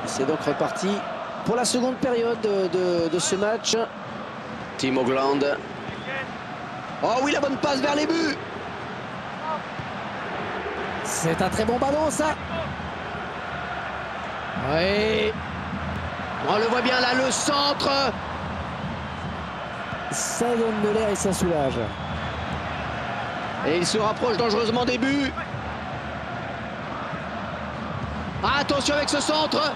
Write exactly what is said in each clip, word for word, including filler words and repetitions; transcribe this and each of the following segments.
C'est donc reparti pour la seconde période de, de, de ce match. Timo Gland. Oh oui, la bonne passe vers les buts. C'est un très bon ballon, ça. Oui. On le voit bien là, le centre. Ça donne de l'air et ça soulage. Et il se rapproche dangereusement des buts. Ah, attention avec ce centre.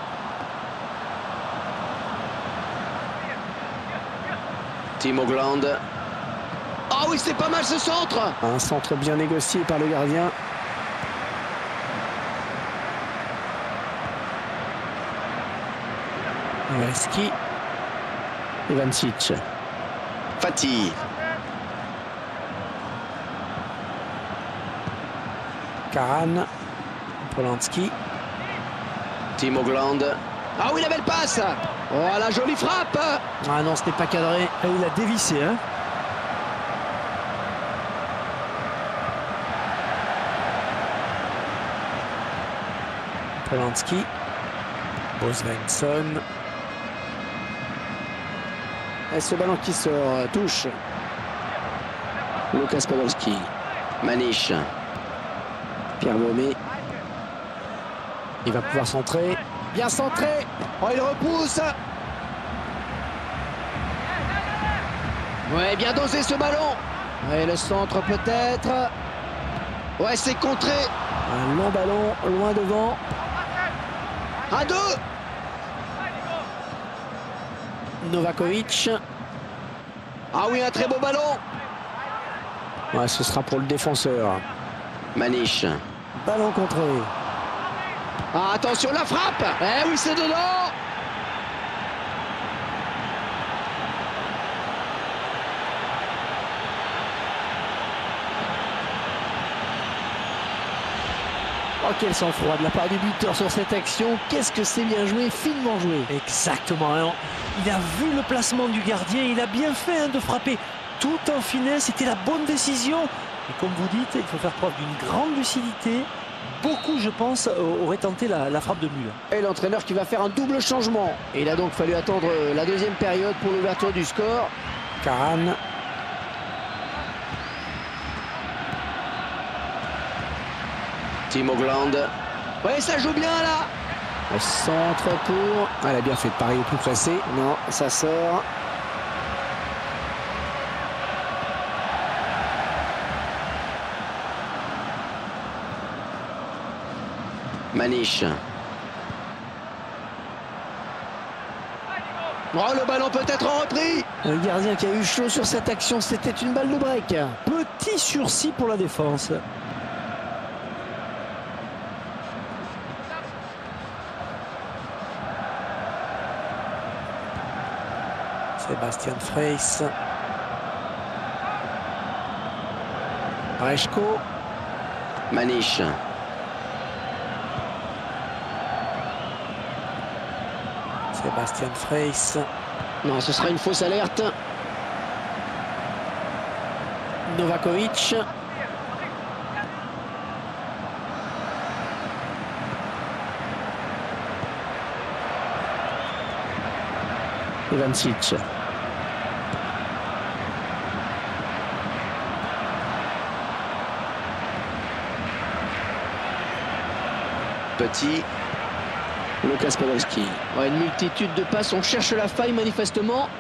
Timo Gland. Ah oui, c'est pas mal ce centre. Un centre bien négocié par le gardien. Reski. Ivancic. Fati. Karan. Polanski. Timo Gland. Ah oui, la belle passe. Oh, la jolie frappe. Ah non, ce n'est pas cadré. Et il a dévissé, hein. Polanski. Bosvensson. Et ce ballon qui sort, touche. Lucas Podolski. Maniche. Pierre Baumé. Il va pouvoir centrer. Bien centré. Oh, il repousse. Ouais, bien dosé ce ballon. Ouais, le centre peut-être. Ouais, c'est contré. Un long ballon, loin devant. Un deux. Novakovic. Ah oui, un très beau ballon. Ouais, ce sera pour le défenseur. Maniche. Ballon contré. Ah, attention, la frappe. Eh oui, c'est dedans. Oh, quel sang-froid de la part du buteur sur cette action. Qu'est-ce que c'est bien joué, finement joué. Exactement. Alors, il a vu le placement du gardien. Il a bien fait hein, de frapper tout en finesse. C'était la bonne décision. Et comme vous dites, il faut faire preuve d'une grande lucidité. Beaucoup, je pense, auraient tenté la, la frappe de but. Et l'entraîneur qui va faire un double changement. Et il a donc fallu attendre la deuxième période pour l'ouverture du score. Karan. Timo Gland. Oui, ça joue bien là. Le centre pour... Ah, elle a bien fait de parier au plus pressé. Non, ça sort. Maniche. Oh, le ballon peut être en repris. Le gardien qui a eu chaud sur cette action, c'était une balle de break. Petit sursis pour la défense. Sébastien Freis. Rechko. Maniche. Sébastien Freis. Non, ce sera une fausse alerte. Novakovic. Ivancic. Petit. Lucas Podolski. Ouais, une multitude de passes, on cherche la faille manifestement.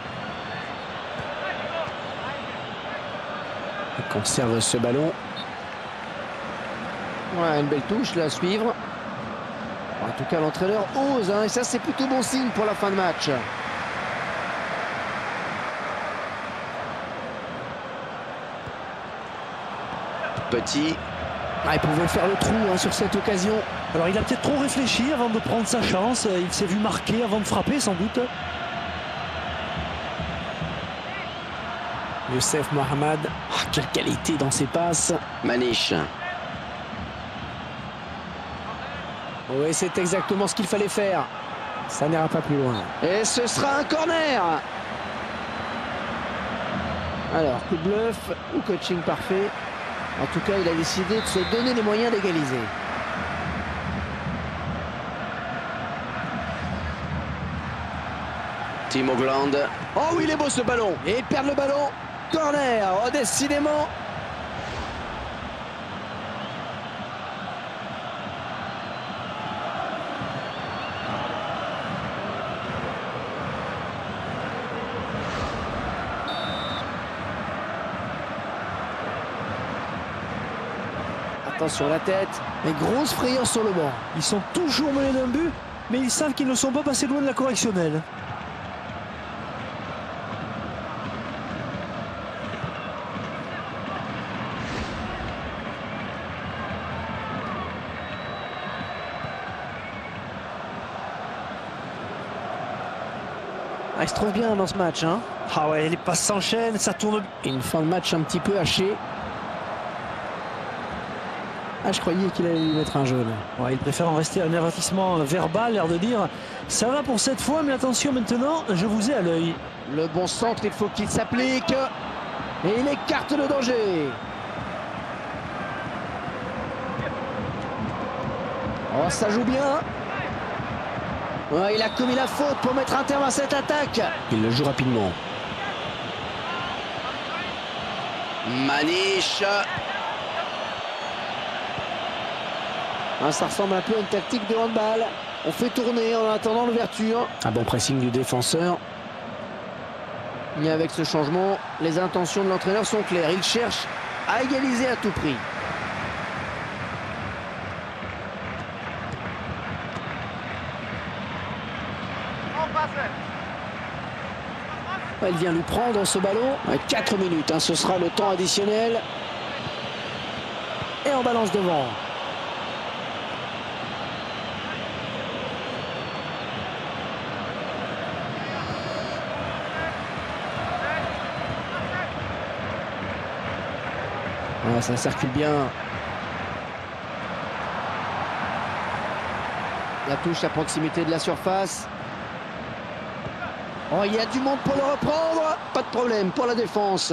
Il conserve ce ballon. Ouais, une belle touche là à suivre. En tout cas, l'entraîneur ose, hein, et ça c'est plutôt bon signe pour la fin de match. Petit. Ah, il pouvait faire le trou hein, sur cette occasion. Alors il a peut-être trop réfléchi avant de prendre sa chance. Il s'est vu marquer avant de frapper sans doute. Youssef Mohamed. Ah, quelle qualité dans ses passes. Maniche. Oui, c'est exactement ce qu'il fallait faire. Ça n'ira pas plus loin. Et ce sera un corner. Alors, coup de bluff ou coaching parfait. En tout cas, il a décidé de se donner les moyens d'égaliser. Timo Gland. Oh oui, il est beau ce ballon. Et ils perdent le ballon. Corner. Oh, décidément. Attention à la tête. Et grosse frayeur sur le banc. Ils sont toujours menés d'un but, mais ils savent qu'ils ne sont pas passés loin de la correctionnelle. Ah, il se trouve bien dans ce match. Hein. Ah ouais, les passes s'enchaînent, ça tourne. Une fin de match un petit peu hachée. Ah, je croyais qu'il allait lui mettre un jaune. Ouais, il préfère en rester à un avertissement verbal, l'air de dire ça va pour cette fois, mais attention maintenant, je vous ai à l'œil. Le bon centre, il faut qu'il s'applique. Et il écarte le danger. Oh, ça joue bien. Ouais, il a commis la faute pour mettre un terme à cette attaque. Il le joue rapidement. Maniche. Ah, ça ressemble un peu à une tactique de handball. On fait tourner en attendant l'ouverture. Un bon pressing du défenseur. Et avec ce changement, les intentions de l'entraîneur sont claires. Il cherche à égaliser à tout prix. Il vient lui prendre ce ballon. quatre minutes, hein, ce sera le temps additionnel. Et on balance devant. Ah, ça circule bien. La touche à proximité de la surface. Oh, il y a du monde pour le reprendre. Pas de problème pour la défense.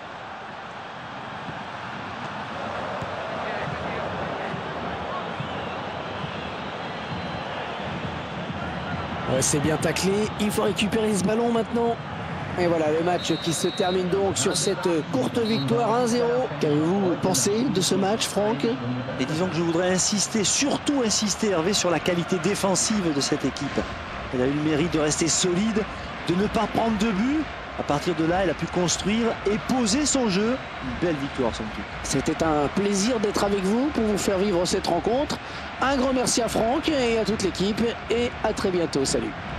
Ouais, c'est bien taclé. Il faut récupérer ce ballon maintenant. Et voilà le match qui se termine donc sur cette courte victoire un zéro. Qu'avez-vous pensé de ce match, Franck? Et disons que je voudrais insister, surtout insister, Hervé, sur la qualité défensive de cette équipe. Elle a eu le mérite de rester solide, de ne pas prendre de but. À partir de là, elle a pu construire et poser son jeu. Une belle victoire, somme toute. C'était un plaisir d'être avec vous pour vous faire vivre cette rencontre. Un grand merci à Franck et à toute l'équipe et à très bientôt. Salut.